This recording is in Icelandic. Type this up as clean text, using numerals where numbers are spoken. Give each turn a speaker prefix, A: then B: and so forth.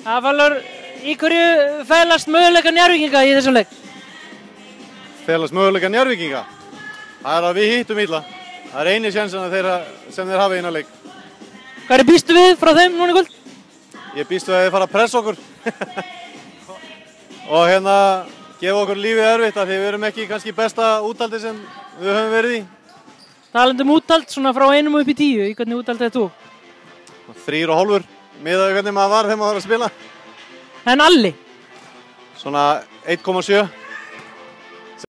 A: Valur, í hverju felast möguleika Njarðvíkinga í þessum leik?
B: Felast möguleika Njarðvíkinga? Það að við hittum illa. Það eini sjansana sem þeir hafa í leik.
A: Hvað býstu við frá þeim núna í kvöld?
B: Ég býstu að þeir fara að pressa okkur. Og gefa okkur lífið erfitt af því við erum ekki kannski besta úthaldi sem við höfum verið í. Talandi
A: úthald, svona frá 1 upp í 10, í hvernig úthald er þú?
B: 3,5 miðað við hvernig maður var þegar maður var að spila.
A: En Alli?
B: Svona 1,7.